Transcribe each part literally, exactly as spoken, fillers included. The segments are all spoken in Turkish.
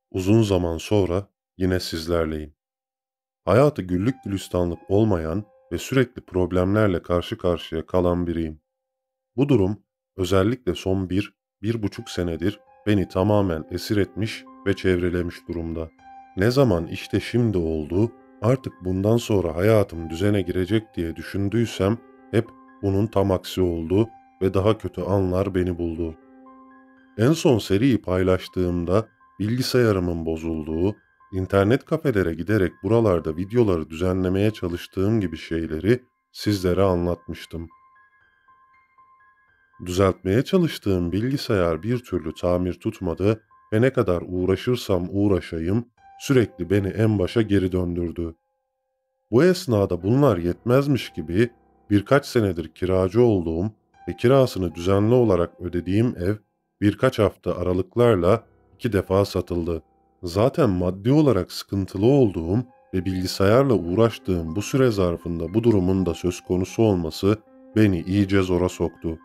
Uzun zaman sonra yine sizlerleyim. Hayatı güllük gülistanlık olmayan ve sürekli problemlerle karşı karşıya kalan biriyim. Bu durum özellikle son bir, bir buçuk senedir beni tamamen esir etmiş ve çevrelemiş durumda. Ne zaman işte şimdi oldu, artık bundan sonra hayatım düzene girecek diye düşündüysem hep bunun tam aksi oldu ve daha kötü anlar beni buldu. En son seriyi paylaştığımda bilgisayarımın bozulduğu, internet kafelere giderek buralarda videoları düzenlemeye çalıştığım gibi şeyleri sizlere anlatmıştım. Düzeltmeye çalıştığım bilgisayar bir türlü tamir tutmadı ve ne kadar uğraşırsam uğraşayım sürekli beni en başa geri döndürdü. Bu esnada bunlar yetmezmiş gibi birkaç senedir kiracı olduğum ve kirasını düzenli olarak ödediğim ev birkaç hafta aralıklarla iki defa satıldı. Zaten maddi olarak sıkıntılı olduğum ve bilgisayarla uğraştığım bu süre zarfında bu durumun da söz konusu olması beni iyice zora soktu.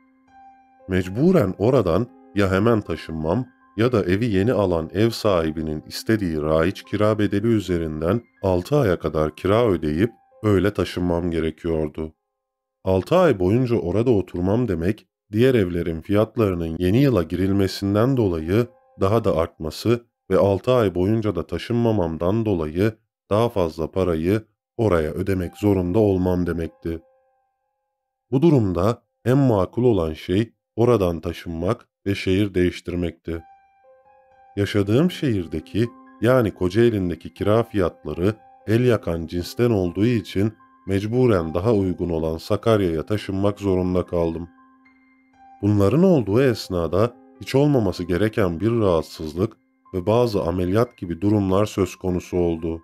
Mecburen oradan ya hemen taşınmam ya da evi yeni alan ev sahibinin istediği raiç kira bedeli üzerinden altı aya kadar kira ödeyip öyle taşınmam gerekiyordu. altı ay boyunca orada oturmam demek, diğer evlerin fiyatlarının yeni yıla girilmesinden dolayı daha da artması ve altı ay boyunca da taşınmamamdan dolayı daha fazla parayı oraya ödemek zorunda olmam demekti. Bu durumda en makul olan şey oradan taşınmak ve şehir değiştirmekti. Yaşadığım şehirdeki yani Kocaeli'ndeki kira fiyatları el yakan cinsten olduğu için mecburen daha uygun olan Sakarya'ya taşınmak zorunda kaldım. Bunların olduğu esnada hiç olmaması gereken bir rahatsızlık ve bazı ameliyat gibi durumlar söz konusu oldu.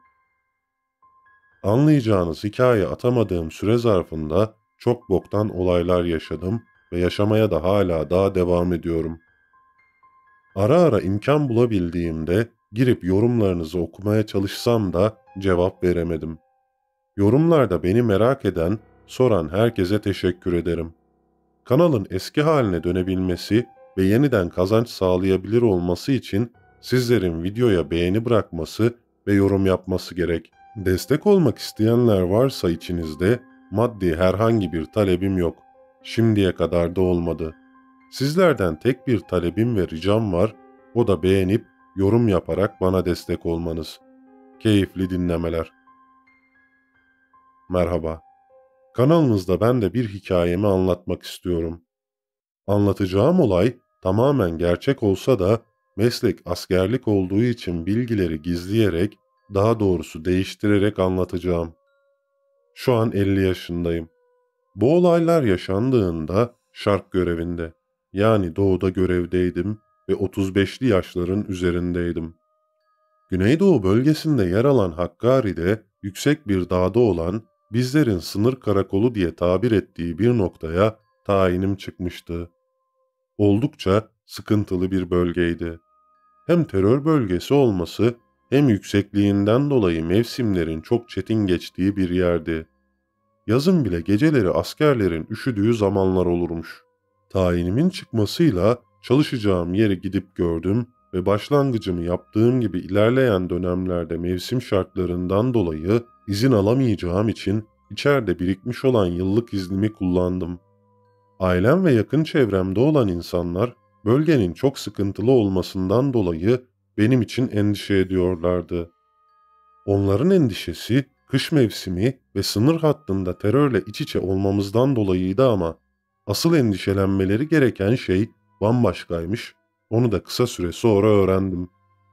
Anlayacağınız hikaye atamadığım süre zarfında çok boktan olaylar yaşadım ve yaşamaya da hala daha devam ediyorum. Ara ara imkan bulabildiğimde girip yorumlarınızı okumaya çalışsam da cevap veremedim. Yorumlarda beni merak eden, soran herkese teşekkür ederim. Kanalın eski haline dönebilmesi ve yeniden kazanç sağlayabilir olması için sizlerin videoya beğeni bırakması ve yorum yapması gerek. Destek olmak isteyenler varsa içinizde maddi herhangi bir talebim yok. Şimdiye kadar da olmadı. Sizlerden tek bir talebim ve ricam var, o da beğenip yorum yaparak bana destek olmanız. Keyifli dinlemeler. Merhaba. Kanalınızda ben de bir hikayemi anlatmak istiyorum. Anlatacağım olay tamamen gerçek olsa da meslek askerlik olduğu için bilgileri gizleyerek, daha doğrusu değiştirerek anlatacağım. Şu an elli yaşındayım. Bu olaylar yaşandığında şark görevinde, yani doğuda görevdeydim ve otuz beşli yaşların üzerindeydim. Güneydoğu bölgesinde yer alan Hakkari'de yüksek bir dağda olan bizlerin sınır karakolu diye tabir ettiği bir noktaya tayinim çıkmıştı. Oldukça sıkıntılı bir bölgeydi. Hem terör bölgesi olması hem yüksekliğinden dolayı mevsimlerin çok çetin geçtiği bir yerdi. Yazın bile geceleri askerlerin üşüdüğü zamanlar olurmuş. Tayinimin çıkmasıyla çalışacağım yeri gidip gördüm ve başlangıcımı yaptığım gibi ilerleyen dönemlerde mevsim şartlarından dolayı izin alamayacağım için içeride birikmiş olan yıllık iznimi kullandım. Ailem ve yakın çevremde olan insanlar bölgenin çok sıkıntılı olmasından dolayı benim için endişe ediyorlardı. Onların endişesi kış mevsimi ve sınır hattında terörle iç içe olmamızdan dolayıydı ama asıl endişelenmeleri gereken şey bambaşkaymış, onu da kısa süre sonra öğrendim.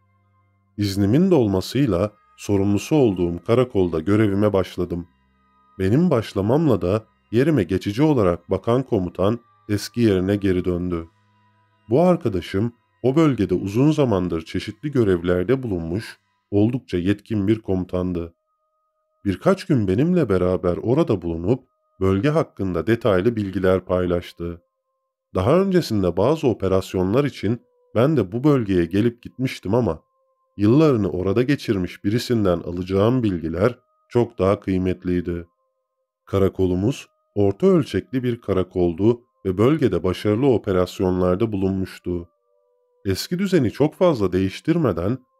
İznimin dolmasıyla sorumlusu olduğum karakolda görevime başladım. Benim başlamamla da yerime geçici olarak bakan komutan eski yerine geri döndü. Bu arkadaşım o bölgede uzun zamandır çeşitli görevlerde bulunmuş, oldukça yetkin bir komutandı. Birkaç gün benimle beraber orada bulunup bölge hakkında detaylı bilgiler paylaştı. Daha öncesinde bazı operasyonlar için ben de bu bölgeye gelip gitmiştim ama yıllarını orada geçirmiş birisinden alacağım bilgiler çok daha kıymetliydi. Karakolumuz orta ölçekli bir karakoldu ve bölgede başarılı operasyonlarda bulunmuştu. Eski düzeni çok fazla değiştirmeden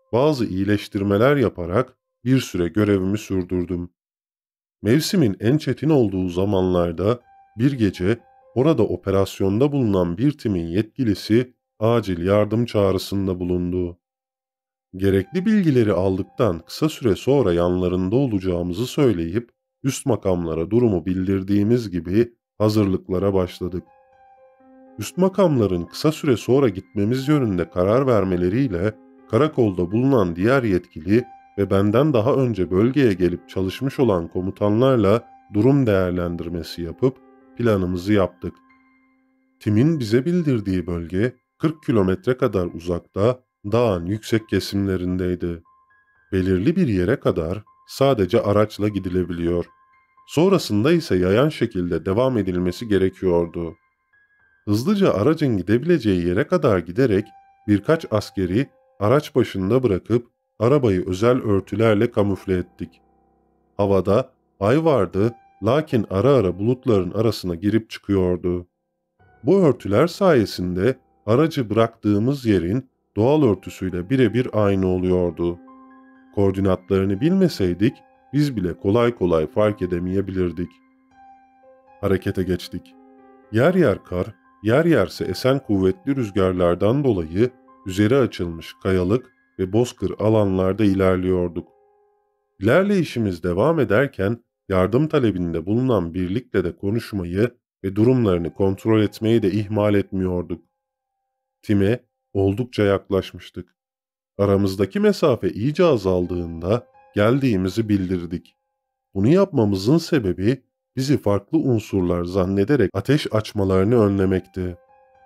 bazı iyileştirmeler yaparak bir süre görevimi sürdürdüm. Mevsimin en çetin olduğu zamanlarda bir gece orada operasyonda bulunan bir timin yetkilisi acil yardım çağrısında bulundu. Gerekli bilgileri aldıktan kısa süre sonra yanlarında olacağımızı söyleyip üst makamlara durumu bildirdiğimiz gibi hazırlıklara başladık. Üst makamların kısa süre sonra gitmemiz yönünde karar vermeleriyle karakolda bulunan diğer yetkili ve benden daha önce bölgeye gelip çalışmış olan komutanlarla durum değerlendirmesi yapıp planımızı yaptık. Timin bize bildirdiği bölge kırk kilometre kadar uzakta dağın yüksek kesimlerindeydi. Belirli bir yere kadar sadece araçla gidilebiliyor. Sonrasında ise yayan şekilde devam edilmesi gerekiyordu. Hızlıca aracın gidebileceği yere kadar giderek birkaç askeri araç başında bırakıp arabayı özel örtülerle kamufle ettik. Havada ay vardı, lakin ara ara bulutların arasına girip çıkıyordu. Bu örtüler sayesinde aracı bıraktığımız yerin doğal örtüsüyle birebir aynı oluyordu. Koordinatlarını bilmeseydik biz bile kolay kolay fark edemeyebilirdik. Harekete geçtik. Yer yer kar, yer yerse esen kuvvetli rüzgarlardan dolayı üzeri açılmış kayalık ve bozkır alanlarda ilerliyorduk. İlerleyişimiz devam ederken yardım talebinde bulunan birlikle de konuşmayı ve durumlarını kontrol etmeyi de ihmal etmiyorduk. Tim'e oldukça yaklaşmıştık. Aramızdaki mesafe iyice azaldığında geldiğimizi bildirdik. Bunu yapmamızın sebebi bizi farklı unsurlar zannederek ateş açmalarını önlemekti.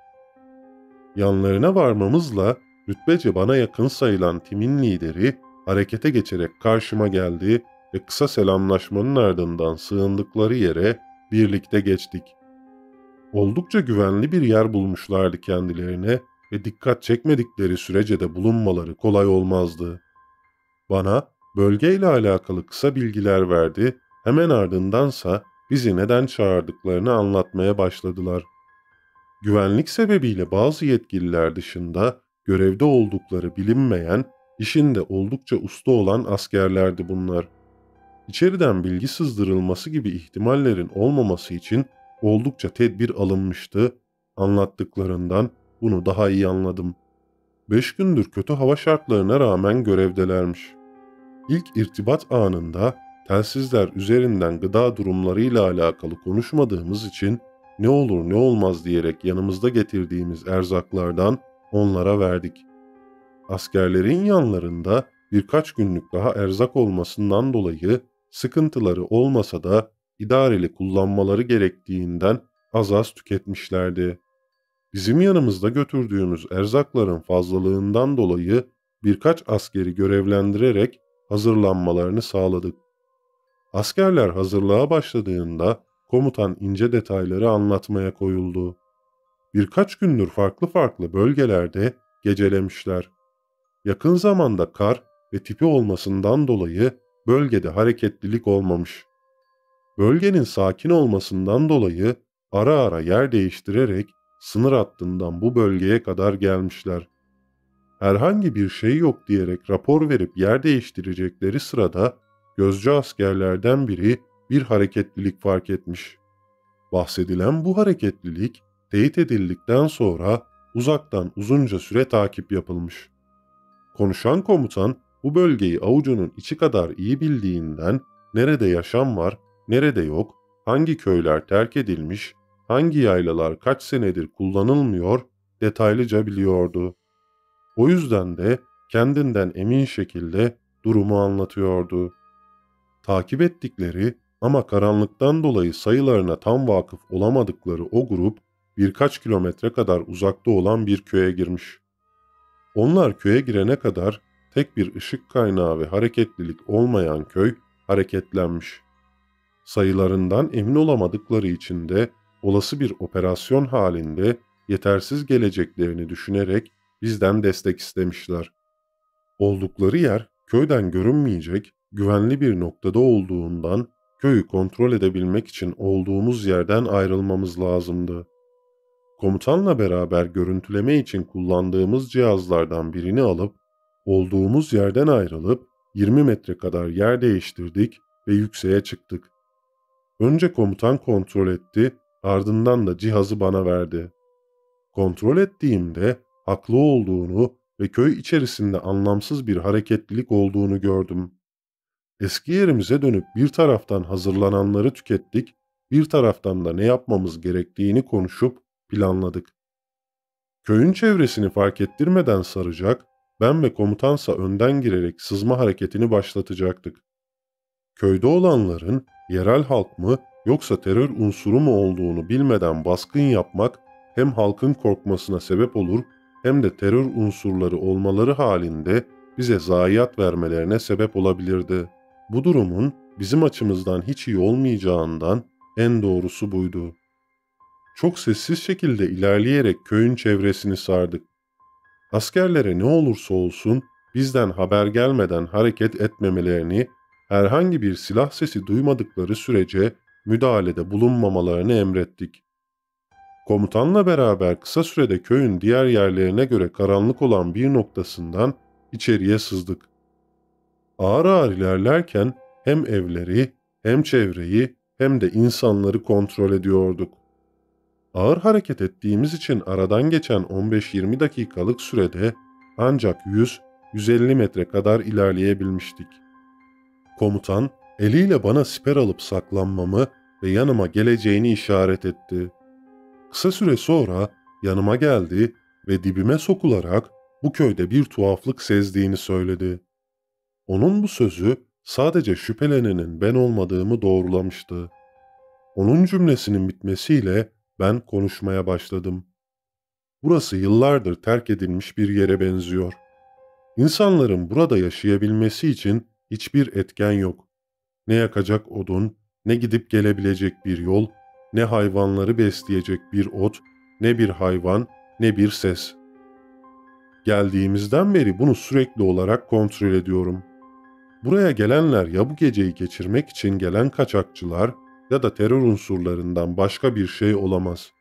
Yanlarına varmamızla rütbece bana yakın sayılan timin lideri harekete geçerek karşıma geldi ve kısa selamlaşmanın ardından sığındıkları yere birlikte geçtik. Oldukça güvenli bir yer bulmuşlardı kendilerine ve dikkat çekmedikleri sürece de bulunmaları kolay olmazdı. Bana bölgeyle alakalı kısa bilgiler verdi, hemen ardındansa bizi neden çağırdıklarını anlatmaya başladılar. Güvenlik sebebiyle bazı yetkililer dışında görevde oldukları bilinmeyen, işinde oldukça usta olan askerlerdi bunlar. İçeriden bilgi sızdırılması gibi ihtimallerin olmaması için oldukça tedbir alınmıştı. Anlattıklarından bunu daha iyi anladım. Beş gündür kötü hava şartlarına rağmen görevdelermiş. İlk irtibat anında telsizler üzerinden gıda durumlarıyla alakalı konuşmadığımız için ne olur ne olmaz diyerek yanımızda getirdiğimiz erzaklardan onlara verdik. Askerlerin yanlarında birkaç günlük daha erzak olmasından dolayı sıkıntıları olmasa da idareli kullanmaları gerektiğinden az az tüketmişlerdi. Bizim yanımızda götürdüğümüz erzakların fazlalığından dolayı birkaç askeri görevlendirerek hazırlanmalarını sağladık. Askerler hazırlığa başladığında komutan ince detayları anlatmaya koyuldu. Birkaç gündür farklı farklı bölgelerde gecelemişler. Yakın zamanda kar ve tipi olmasından dolayı bölgede hareketlilik olmamış. Bölgenin sakin olmasından dolayı ara ara yer değiştirerek sınır hattından bu bölgeye kadar gelmişler. Herhangi bir şey yok diyerek rapor verip yer değiştirecekleri sırada gözcü askerlerden biri bir hareketlilik fark etmiş. Bahsedilen bu hareketlilik teyit edildikten sonra uzaktan uzunca süre takip yapılmış. Konuşan komutan bu bölgeyi avucunun içi kadar iyi bildiğinden nerede yaşam var, nerede yok, hangi köyler terk edilmiş, hangi yaylalar kaç senedir kullanılmıyor detaylıca biliyordu. O yüzden de kendinden emin şekilde durumu anlatıyordu. Takip ettikleri ama karanlıktan dolayı sayılarına tam vakıf olamadıkları o grup birkaç kilometre kadar uzakta olan bir köye girmiş. Onlar köye girene kadar tek bir ışık kaynağı ve hareketlilik olmayan köy hareketlenmiş. Sayılarından emin olamadıkları için de olası bir operasyon halinde yetersiz geleceklerini düşünerek bizden destek istemişler. Oldukları yer köyden görünmeyecek, güvenli bir noktada olduğundan köyü kontrol edebilmek için olduğumuz yerden ayrılmamız lazımdı. Komutanla beraber görüntüleme için kullandığımız cihazlardan birini alıp Olduğumuz yerden ayrılıp yirmi metre kadar yer değiştirdik ve yükseğe çıktık. Önce komutan kontrol etti, ardından da cihazı bana verdi. Kontrol ettiğimde haklı olduğunu ve köy içerisinde anlamsız bir hareketlilik olduğunu gördüm. Eski yerimize dönüp bir taraftan hazırlananları tükettik, bir taraftan da ne yapmamız gerektiğini konuşup planladık. Köyün çevresini fark ettirmeden saracak, ben ve komutansa önden girerek sızma hareketini başlatacaktık. Köyde olanların yerel halk mı yoksa terör unsuru mu olduğunu bilmeden baskın yapmak hem halkın korkmasına sebep olur hem de terör unsurları olmaları halinde bize zayiat vermelerine sebep olabilirdi. Bu durumun bizim açımızdan hiç iyi olmayacağından en doğrusu buydu. Çok sessiz şekilde ilerleyerek köyün çevresini sardık. Askerlere ne olursa olsun bizden haber gelmeden hareket etmemelerini, herhangi bir silah sesi duymadıkları sürece müdahalede bulunmamalarını emrettik. Komutanla beraber kısa sürede köyün diğer yerlerine göre karanlık olan bir noktasından içeriye sızdık. Ağır ağır ilerlerken hem evleri, hem çevreyi, hem de insanları kontrol ediyorduk. Ağır hareket ettiğimiz için aradan geçen on beş yirmi dakikalık sürede ancak yüz yüz elli metre kadar ilerleyebilmiştik. Komutan eliyle bana siper alıp saklanmamı ve yanıma geleceğini işaret etti. Kısa süre sonra yanıma geldi ve dibime sokularak bu köyde bir tuhaflık sezdiğini söyledi. Onun bu sözü sadece şüphelenenin ben olmadığımı doğrulamıştı. Onun cümlesinin bitmesiyle ben konuşmaya başladım. Burası yıllardır terk edilmiş bir yere benziyor. İnsanların burada yaşayabilmesi için hiçbir etken yok. Ne yakacak odun, ne gidip gelebilecek bir yol, ne hayvanları besleyecek bir ot, ne bir hayvan, ne bir ses. Geldiğimizden beri bunu sürekli olarak kontrol ediyorum. Buraya gelenler ya bu geceyi geçirmek için gelen kaçakçılar ya da terör unsurlarından başka bir şey olamaz.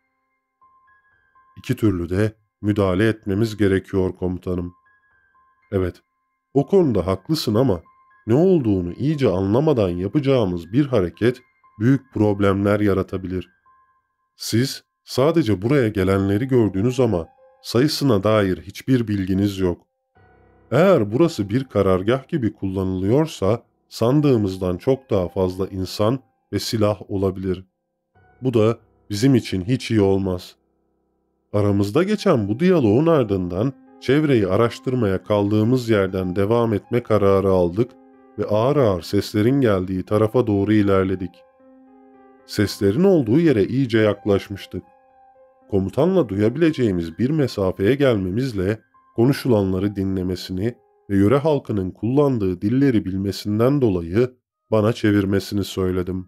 İki türlü de müdahale etmemiz gerekiyor komutanım. Evet, o konuda haklısın ama ne olduğunu iyice anlamadan yapacağımız bir hareket büyük problemler yaratabilir. Siz sadece buraya gelenleri gördünüz ama sayısına dair hiçbir bilginiz yok. Eğer burası bir karargah gibi kullanılıyorsa sandığımızdan çok daha fazla insan ve silah olabilir. Bu da bizim için hiç iyi olmaz. Aramızda geçen bu diyaloğun ardından çevreyi araştırmaya kaldığımız yerden devam etme kararı aldık ve ağır ağır seslerin geldiği tarafa doğru ilerledik. Seslerin olduğu yere iyice yaklaşmıştık. Komutanla duyabileceğimiz bir mesafeye gelmemizle konuşulanları dinlemesini ve yöre halkının kullandığı dilleri bilmesinden dolayı bana çevirmesini söyledim.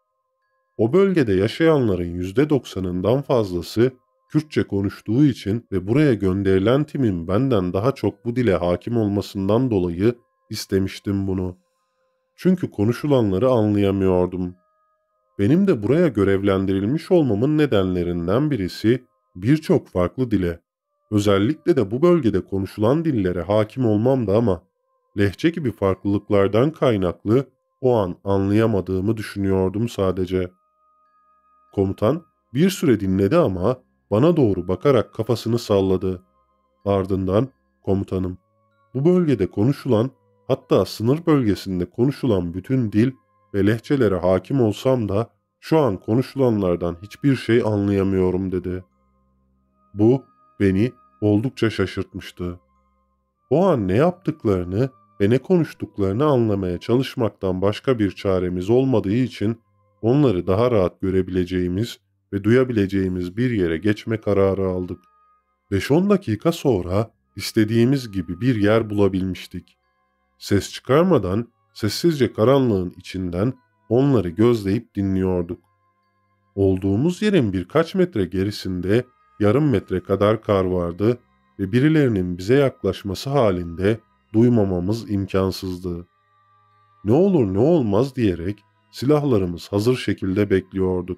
O bölgede yaşayanların yüzde doksanından fazlası Kürtçe konuştuğu için ve buraya gönderilen timin benden daha çok bu dile hakim olmasından dolayı istemiştim bunu. Çünkü konuşulanları anlayamıyordum. Benim de buraya görevlendirilmiş olmamın nedenlerinden birisi birçok farklı dile, özellikle de bu bölgede konuşulan dillere hakim olmamdı ama lehçe gibi farklılıklardan kaynaklı o an anlayamadığımı düşünüyordum sadece. Komutan bir süre dinledi ama bana doğru bakarak kafasını salladı. Ardından komutanım, bu bölgede konuşulan, hatta sınır bölgesinde konuşulan bütün dil ve lehçelere hakim olsam da şu an konuşulanlardan hiçbir şey anlayamıyorum dedi. Bu beni oldukça şaşırtmıştı. O an ne yaptıklarını ve ne konuştuklarını anlamaya çalışmaktan başka bir çaremiz olmadığı için onları daha rahat görebileceğimiz ve duyabileceğimiz bir yere geçme kararı aldık. beş on dakika sonra istediğimiz gibi bir yer bulabilmiştik. Ses çıkarmadan sessizce karanlığın içinden onları gözleyip dinliyorduk. Olduğumuz yerin birkaç metre gerisinde yarım metre kadar kar vardı ve birilerinin bize yaklaşması halinde duymamamız imkansızdı. Ne olur ne olmaz diyerek silahlarımız hazır şekilde bekliyorduk.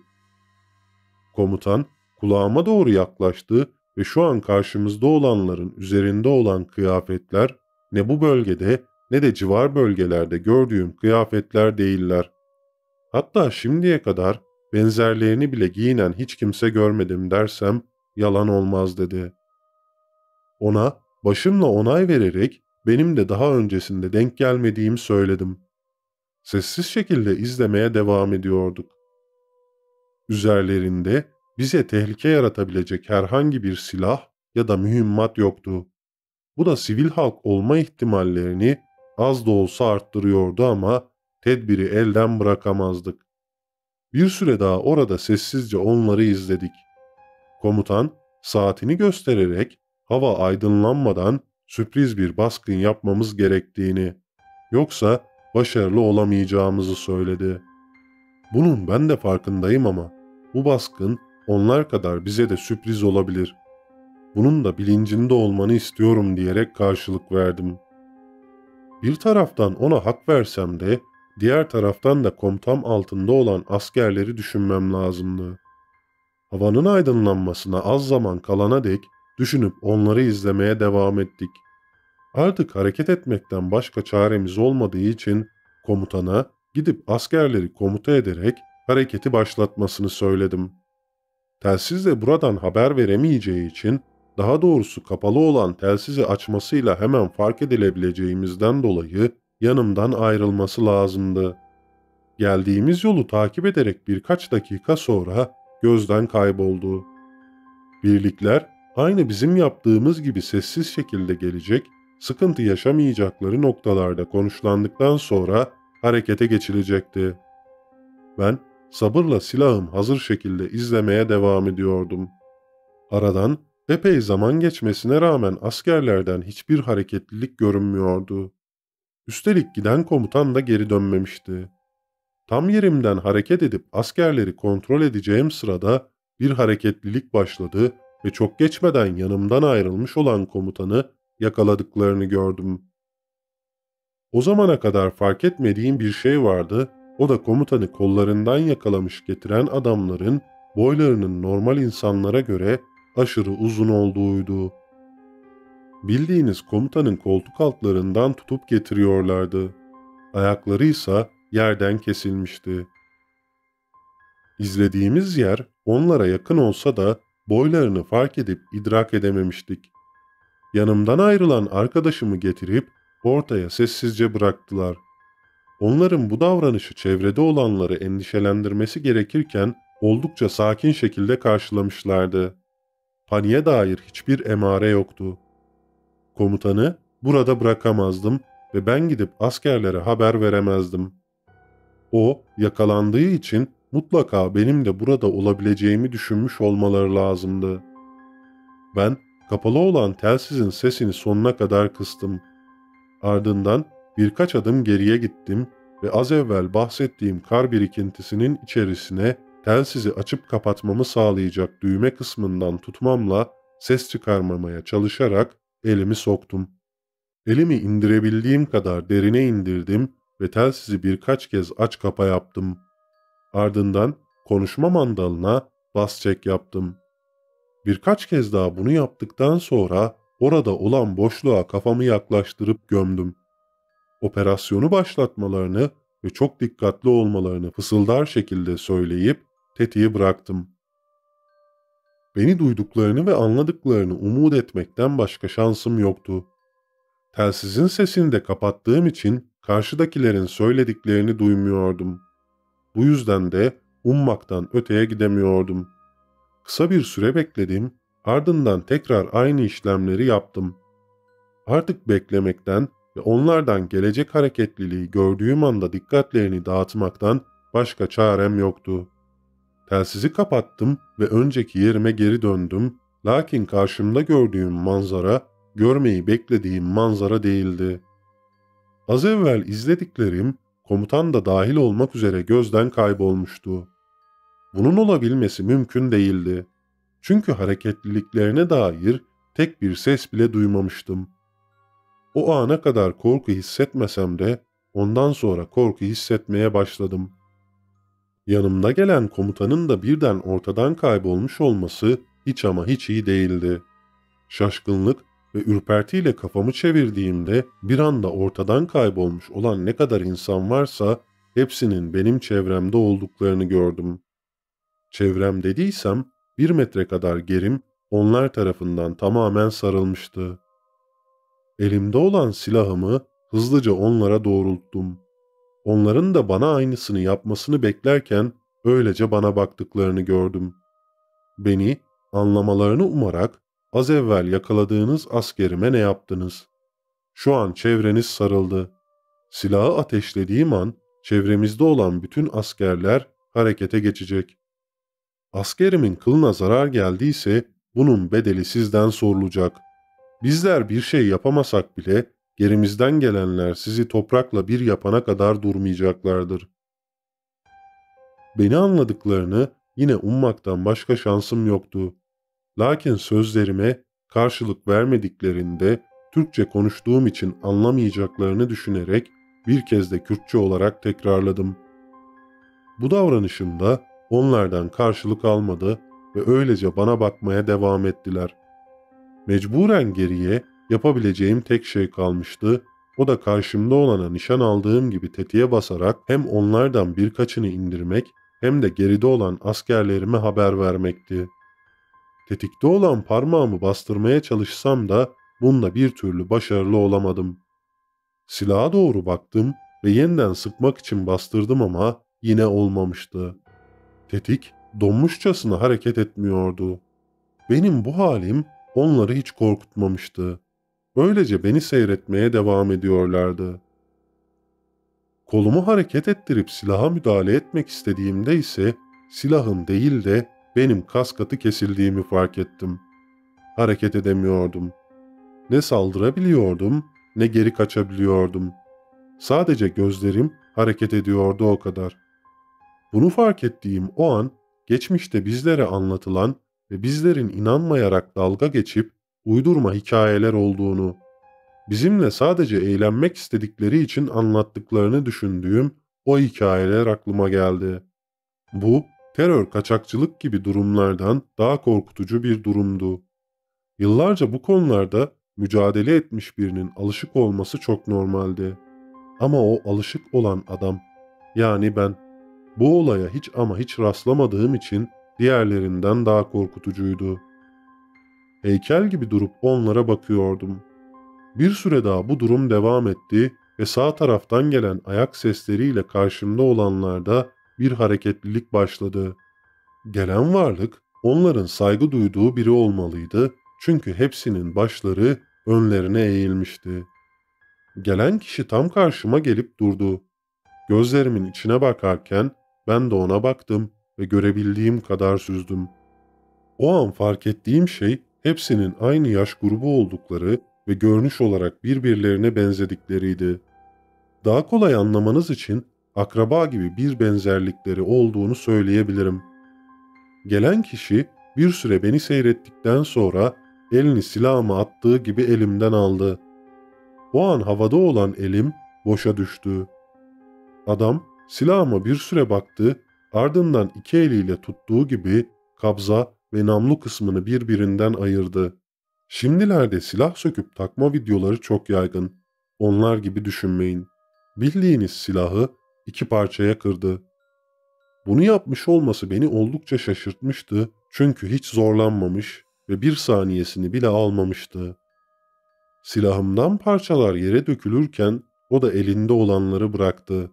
Komutan kulağıma doğru yaklaştı ve şu an karşımızda olanların üzerinde olan kıyafetler Ne bu bölgede ne de civar bölgelerde gördüğüm kıyafetler değiller. Hatta şimdiye kadar benzerlerini bile giyinen hiç kimse görmedim dersem yalan olmaz dedi. Ona başımla onay vererek benim de daha öncesinde denk gelmediğimi söyledim. Sessiz şekilde izlemeye devam ediyorduk. Üzerlerinde bize tehlike yaratabilecek herhangi bir silah ya da mühimmat yoktu. Bu da sivil halk olma ihtimallerini az da olsa arttırıyordu ama tedbiri elden bırakamazdık. Bir süre daha orada sessizce onları izledik. Komutan saatini göstererek hava aydınlanmadan sürpriz bir baskın yapmamız gerektiğini, yoksa başarılı olamayacağımızı söyledi. Bunun ben de farkındayım ama bu baskın onlar kadar bize de sürpriz olabilir. Bunun da bilincinde olmanı istiyorum diyerek karşılık verdim. Bir taraftan ona hak versem de diğer taraftan da komutam altında olan askerleri düşünmem lazımdı. Havanın aydınlanmasına az zaman kalana dek düşünüp onları izlemeye devam ettik. Artık hareket etmekten başka çaremiz olmadığı için komutana gidip askerleri komuta ederek hareketi başlatmasını söyledim. Telsizle buradan haber veremeyeceği için, daha doğrusu kapalı olan telsizi açmasıyla hemen fark edilebileceğimizden dolayı yanımdan ayrılması lazımdı. Geldiğimiz yolu takip ederek birkaç dakika sonra gözden kayboldu. Birlikler aynı bizim yaptığımız gibi sessiz şekilde gelecek, sıkıntı yaşamayacakları noktalarda konuşlandıktan sonra harekete geçilecekti. Ben sabırla silahım hazır şekilde izlemeye devam ediyordum. Aradan epey zaman geçmesine rağmen askerlerden hiçbir hareketlilik görünmüyordu. Üstelik giden komutan da geri dönmemişti. Tam yerimden hareket edip askerleri kontrol edeceğim sırada bir hareketlilik başladı ve çok geçmeden yanımdan ayrılmış olan komutanı yakaladıklarını gördüm. O zamana kadar fark etmediğim bir şey vardı, o da komutanı kollarından yakalamış getiren adamların boylarının normal insanlara göre aşırı uzun olduğuydu. Bildiğiniz komutanın koltuk altlarından tutup getiriyorlardı. Ayakları ise yerden kesilmişti. İzlediğimiz yer onlara yakın olsa da boylarını fark edip idrak edememiştik. Yanımdan ayrılan arkadaşımı getirip ortaya sessizce bıraktılar. Onların bu davranışı çevrede olanları endişelendirmesi gerekirken oldukça sakin şekilde karşılamışlardı. Paniğe dair hiçbir emare yoktu. Komutanı burada bırakamazdım ve ben gidip askerlere haber veremezdim. O, yakalandığı için mutlaka benim de burada olabileceğimi düşünmüş olmaları lazımdı. Ben, kapalı olan telsizin sesini sonuna kadar kıstım. Ardından birkaç adım geriye gittim ve az evvel bahsettiğim kar birikintisinin içerisine telsizi açıp kapatmamı sağlayacak düğme kısmından tutmamla ses çıkarmamaya çalışarak elimi soktum. Elimi indirebildiğim kadar derine indirdim ve telsizi birkaç kez aç kapa yaptım. Ardından konuşma mandalına bas çek yaptım. Birkaç kez daha bunu yaptıktan sonra orada olan boşluğa kafamı yaklaştırıp gömdüm. Operasyonu başlatmalarını ve çok dikkatli olmalarını fısıldar şekilde söyleyip tetiği bıraktım. Beni duyduklarını ve anladıklarını umut etmekten başka şansım yoktu. Telsizin sesini de kapattığım için karşıdakilerin söylediklerini duymuyordum. Bu yüzden de ummaktan öteye gidemiyordum. Kısa bir süre bekledim, ardından tekrar aynı işlemleri yaptım. Artık beklemekten ve onlardan gelecek hareketliliği gördüğüm anda dikkatlerini dağıtmaktan başka çarem yoktu. Telsizi kapattım ve önceki yerime geri döndüm, lakin karşımda gördüğüm manzara, görmeyi beklediğim manzara değildi. Az evvel izlediklerim, komutan da dahil olmak üzere gözden kaybolmuştu. Bunun olabilmesi mümkün değildi. Çünkü hareketliliklerine dair tek bir ses bile duymamıştım. O ana kadar korku hissetmesem de ondan sonra korku hissetmeye başladım. Yanımda gelen komutanın da birden ortadan kaybolmuş olması hiç ama hiç iyi değildi. Şaşkınlık ve ürpertiyle kafamı çevirdiğimde bir anda ortadan kaybolmuş olan ne kadar insan varsa hepsinin benim çevremde olduklarını gördüm. Çevrem dediysem bir metre kadar gerim onlar tarafından tamamen sarılmıştı. Elimde olan silahımı hızlıca onlara doğrulttum. Onların da bana aynısını yapmasını beklerken öylece bana baktıklarını gördüm. Beni anlamalarını umarak az evvel yakaladığınız askerime ne yaptınız? Şu an çevreniz sarıldı. Silahı ateşlediğim an çevremizde olan bütün askerler harekete geçecek. Askerimin kılına zarar geldiyse bunun bedeli sizden sorulacak. Bizler bir şey yapamasak bile gerimizden gelenler sizi toprakla bir yapana kadar durmayacaklardır. Beni anladıklarını yine ummaktan başka şansım yoktu. Lakin sözlerime karşılık vermediklerinde Türkçe konuştuğum için anlamayacaklarını düşünerek bir kez de Kürtçe olarak tekrarladım. Bu davranışımda onlardan karşılık almadı ve öylece bana bakmaya devam ettiler. Mecburen geriye yapabileceğim tek şey kalmıştı. O da karşımda olana nişan aldığım gibi tetiğe basarak hem onlardan birkaçını indirmek hem de geride olan askerlerime haber vermekti. Tetikte olan parmağımı bastırmaya çalışsam da bunda bir türlü başarılı olamadım. Silaha doğru baktım ve yeniden sıkmak için bastırdım ama yine olmamıştı. Tetik donmuşçasına hareket etmiyordu. Benim bu halim onları hiç korkutmamıştı. Böylece beni seyretmeye devam ediyorlardı. Kolumu hareket ettirip silaha müdahale etmek istediğimde ise silahın değil de benim kaskatı kesildiğimi fark ettim. Hareket edemiyordum. Ne saldırabiliyordum ne geri kaçabiliyordum. Sadece gözlerim hareket ediyordu o kadar. Bunu fark ettiğim o an geçmişte bizlere anlatılan ve bizlerin inanmayarak dalga geçip uydurma hikayeler olduğunu, bizimle sadece eğlenmek istedikleri için anlattıklarını düşündüğüm o hikayeler aklıma geldi. Bu, terör, kaçakçılık gibi durumlardan daha korkutucu bir durumdu. Yıllarca bu konularda mücadele etmiş birinin alışık olması çok normaldi. Ama o alışık olan adam, yani ben, bu olaya hiç ama hiç rastlamadığım için diğerlerinden daha korkutucuydu. Heykel gibi durup onlara bakıyordum. Bir süre daha bu durum devam etti ve sağ taraftan gelen ayak sesleriyle karşımda olanlarda bir hareketlilik başladı. Gelen varlık onların saygı duyduğu biri olmalıydı çünkü hepsinin başları önlerine eğilmişti. Gelen kişi tam karşıma gelip durdu. Gözlerimin içine bakarken ben de ona baktım ve görebildiğim kadar süzdüm. O an fark ettiğim şey hepsinin aynı yaş grubu oldukları ve görünüş olarak birbirlerine benzedikleriydi. Daha kolay anlamanız için akraba gibi bir benzerlikleri olduğunu söyleyebilirim. Gelen kişi bir süre beni seyrettikten sonra elini silahıma attığı gibi elimden aldı. O an havada olan elim boşa düştü. Adam silahıma bir süre baktı, ardından iki eliyle tuttuğu gibi kabza ve namlu kısmını birbirinden ayırdı. Şimdilerde silah söküp takma videoları çok yaygın. Onlar gibi düşünmeyin. Bildiğiniz silahı iki parçaya kırdı. Bunu yapmış olması beni oldukça şaşırtmıştı çünkü hiç zorlanmamış ve bir saniyesini bile almamıştı. Silahımdan parçalar yere dökülürken o da elinde olanları bıraktı.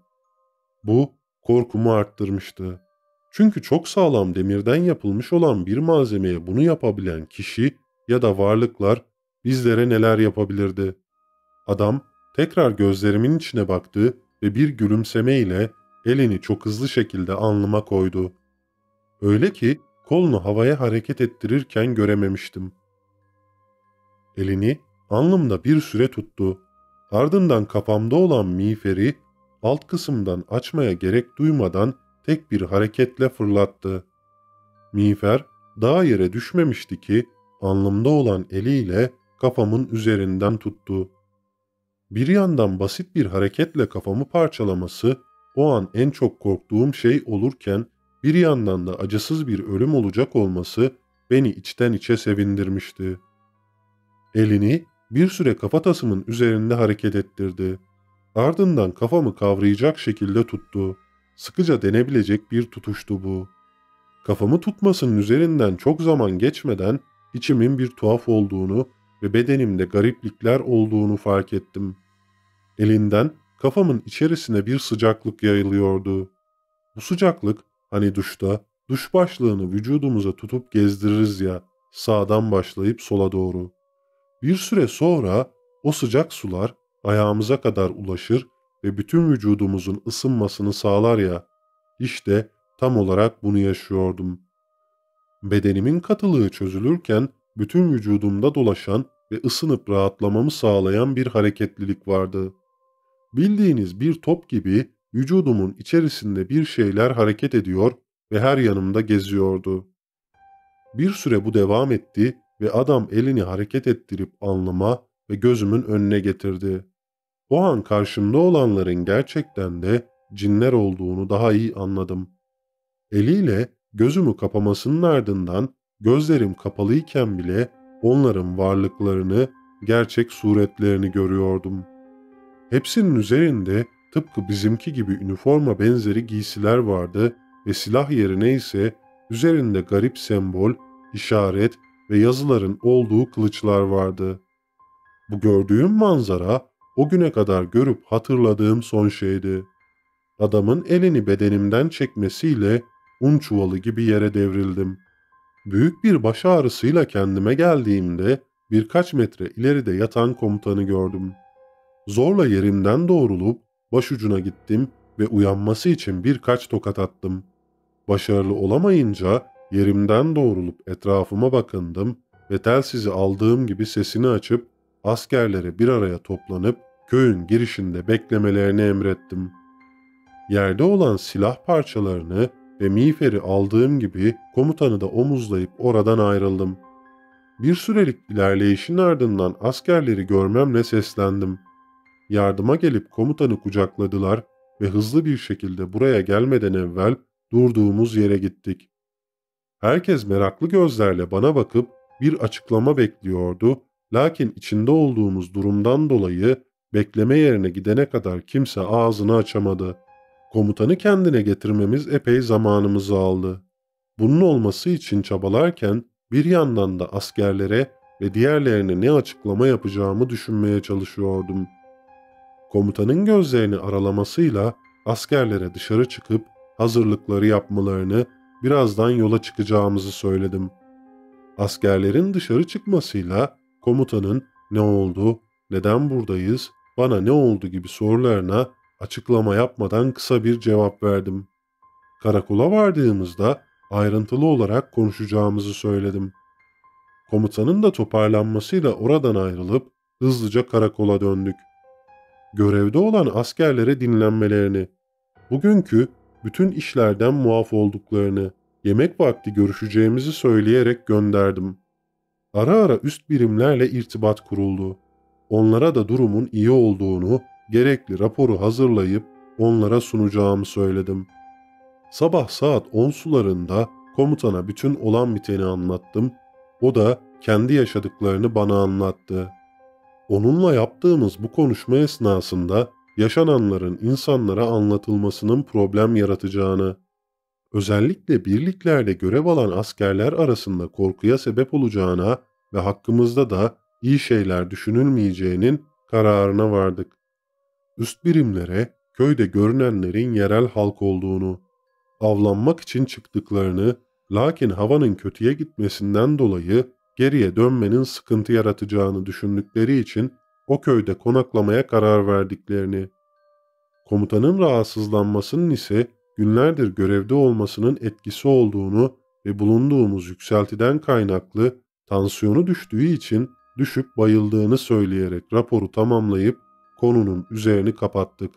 Bu korkumu arttırmıştı. Çünkü çok sağlam demirden yapılmış olan bir malzemeye bunu yapabilen kişi ya da varlıklar bizlere neler yapabilirdi? Adam tekrar gözlerimin içine baktı ve bir gülümsemeyle elini çok hızlı şekilde alnıma koydu. Öyle ki kolunu havaya hareket ettirirken görememiştim. Elini alnımda bir süre tuttu. Ardından kafamda olan miğferi alt kısımdan açmaya gerek duymadan tek bir hareketle fırlattı. Miğfer daha yere düşmemişti ki alnımda olan eliyle kafamın üzerinden tuttu. Bir yandan basit bir hareketle kafamı parçalaması o an en çok korktuğum şey olurken bir yandan da acısız bir ölüm olacak olması beni içten içe sevindirmişti. Elini Bir süre kafatasımın üzerinde hareket ettirdi. Ardından kafamı kavrayacak şekilde tuttu. Sıkıca denebilecek bir tutuştu bu. Kafamı tutmasının üzerinden çok zaman geçmeden içimin bir tuhaf olduğunu ve bedenimde gariplikler olduğunu fark ettim. Elinden kafamın içerisine bir sıcaklık yayılıyordu. Bu sıcaklık hani duşta duş başlığını vücudumuza tutup gezdiririz ya, sağdan başlayıp sola doğru. Bir süre sonra o sıcak sular ayağımıza kadar ulaşır ve bütün vücudumuzun ısınmasını sağlar ya, işte tam olarak bunu yaşıyordum. Bedenimin katılığı çözülürken bütün vücudumda dolaşan ve ısınıp rahatlamamı sağlayan bir hareketlilik vardı. Bildiğiniz bir top gibi vücudumun içerisinde bir şeyler hareket ediyor ve her yanımda geziyordu. Bir süre bu devam etti ve adam elini hareket ettirip alnıma ve gözümün önüne getirdi. O an karşımda olanların gerçekten de cinler olduğunu daha iyi anladım. Eliyle gözümü kapamasının ardından gözlerim kapalıyken bile onların varlıklarını, gerçek suretlerini görüyordum. Hepsinin üzerinde tıpkı bizimki gibi üniforma benzeri giysiler vardı ve silah yerine ise üzerinde garip sembol, işaret ve yazıların olduğu kılıçlar vardı. Bu gördüğüm manzara o güne kadar görüp hatırladığım son şeydi. Adamın elini bedenimden çekmesiyle un çuvalı gibi yere devrildim. Büyük bir baş ağrısıyla kendime geldiğimde birkaç metre ileride yatan komutanı gördüm. Zorla yerimden doğrulup başucuna gittim ve uyanması için birkaç tokat attım. Başarılı olamayınca yerimden doğrulup etrafıma bakındım ve telsizi aldığım gibi sesini açıp askerlere bir araya toplanıp köyün girişinde beklemelerini emrettim. Yerde olan silah parçalarını ve miğferi aldığım gibi komutanı da omuzlayıp oradan ayrıldım. Bir sürelik ilerleyişin ardından askerleri görmemle seslendim. Yardıma gelip komutanı kucakladılar ve hızlı bir şekilde buraya gelmeden evvel durduğumuz yere gittik. Herkes meraklı gözlerle bana bakıp bir açıklama bekliyordu, lakin içinde olduğumuz durumdan dolayı bekleme yerine gidene kadar kimse ağzını açamadı. Komutanı kendine getirmemiz epey zamanımızı aldı. Bunun olması için çabalarken bir yandan da askerlere ve diğerlerine ne açıklama yapacağımı düşünmeye çalışıyordum. Komutanın gözlerini aralamasıyla askerlere dışarı çıkıp hazırlıkları yapmalarını, birazdan yola çıkacağımızı söyledim. Askerlerin dışarı çıkmasıyla komutanın ne oldu, neden buradayız, bana ne oldu gibi sorularına açıklama yapmadan kısa bir cevap verdim. Karakola vardığımızda ayrıntılı olarak konuşacağımızı söyledim. Komutanın da toparlanmasıyla oradan ayrılıp hızlıca karakola döndük. Görevde olan askerlere dinlenmelerini, bugünkü bütün işlerden muaf olduklarını, yemek vakti görüşeceğimizi söyleyerek gönderdim. Ara ara üst birimlerle irtibat kuruldu. Onlara da durumun iyi olduğunu, gerekli raporu hazırlayıp onlara sunacağımı söyledim. Sabah saat on sularında komutana bütün olan biteni anlattım. O da kendi yaşadıklarını bana anlattı. Onunla yaptığımız bu konuşma esnasında yaşananların insanlara anlatılmasının problem yaratacağını, özellikle birliklerde görev alan askerler arasında korkuya sebep olacağına ve hakkımızda da iyi şeyler düşünülmeyeceğinin kararına vardık. Üst birimlere köyde görünenlerin yerel halk olduğunu, avlanmak için çıktıklarını, lakin havanın kötüye gitmesinden dolayı geriye dönmenin sıkıntı yaratacağını düşündükleri için o köyde konaklamaya karar verdiklerini, komutanın rahatsızlanmasının ise günlerdir görevde olmasının etkisi olduğunu ve bulunduğumuz yükseltiden kaynaklı tansiyonu düştüğü için düşüp bayıldığını söyleyerek raporu tamamlayıp konunun üzerini kapattık.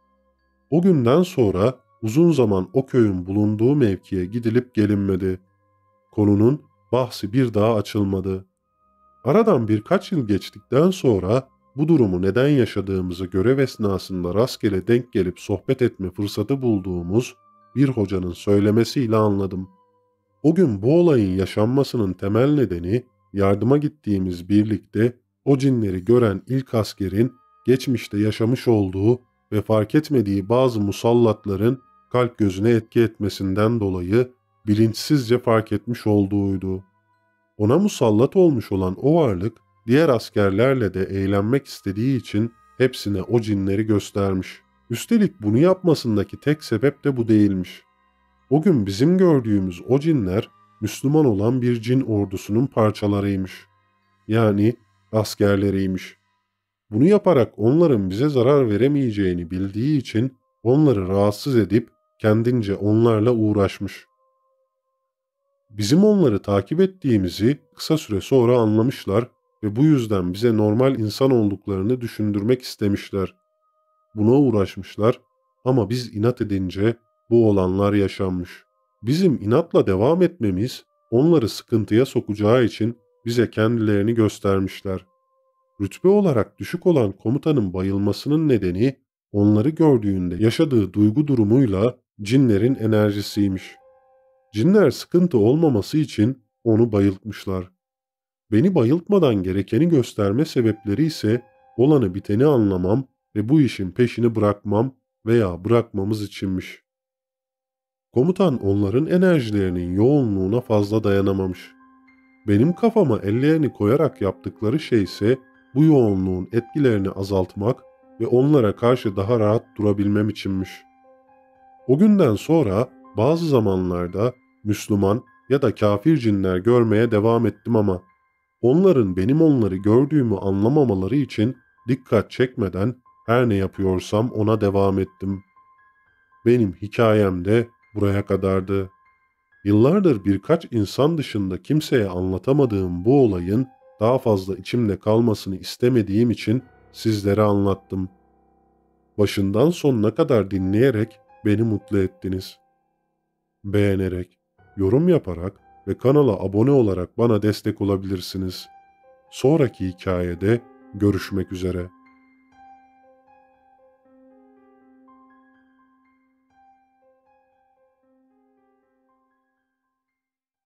O günden sonra uzun zaman o köyün bulunduğu mevkiye gidilip gelinmedi. Konunun bahsi bir daha açılmadı. Aradan birkaç yıl geçtikten sonra bu durumu neden yaşadığımızı görev esnasında rastgele denk gelip sohbet etme fırsatı bulduğumuz bir hocanın söylemesiyle anladım. O gün bu olayın yaşanmasının temel nedeni yardıma gittiğimiz birlikte O cinleri gören ilk askerin geçmişte yaşamış olduğu ve fark etmediği bazı musallatların kalp gözüne etki etmesinden dolayı bilinçsizce fark etmiş olduğuydu. Ona musallat olmuş olan o varlık diğer askerlerle de eğlenmek istediği için hepsine o cinleri göstermiş. Üstelik bunu yapmasındaki tek sebep de bu değilmiş. O gün bizim gördüğümüz o cinler Müslüman olan bir cin ordusunun parçalarıymış. Yani askerleriymiş. Bunu yaparak onların bize zarar veremeyeceğini bildiği için onları rahatsız edip kendince onlarla uğraşmış. Bizim onları takip ettiğimizi kısa süre sonra anlamışlar ve bu yüzden bize normal insan olduklarını düşündürmek istemişler. Buna uğraşmışlar ama biz inat edince bu olanlar yaşanmış. Bizim inatla devam etmemiz onları sıkıntıya sokacağı için bize kendilerini göstermişler. Rütbe olarak düşük olan komutanın bayılmasının nedeni onları gördüğünde yaşadığı duygu durumuyla cinlerin enerjisiymiş. Cinler sıkıntı olmaması için onu bayıltmışlar. Beni bayıltmadan gerekeni gösterme sebepleri ise olanı biteni anlamam ve bu işin peşini bırakmam veya bırakmamız içinmiş. Komutan onların enerjilerinin yoğunluğuna fazla dayanamamış. Benim kafama ellerini koyarak yaptıkları şey ise bu yoğunluğun etkilerini azaltmak ve onlara karşı daha rahat durabilmem içinmiş. O günden sonra bazı zamanlarda Müslüman ya da kafir cinler görmeye devam ettim ama onların benim onları gördüğümü anlamamaları için dikkat çekmeden her ne yapıyorsam ona devam ettim. Benim hikayem de buraya kadardı. Yıllardır birkaç insan dışında kimseye anlatamadığım bu olayın daha fazla içimde kalmasını istemediğim için sizlere anlattım. Başından sonuna kadar dinleyerek beni mutlu ettiniz. Beğenerek, yorum yaparak ve kanala abone olarak bana destek olabilirsiniz. Sonraki hikayede görüşmek üzere.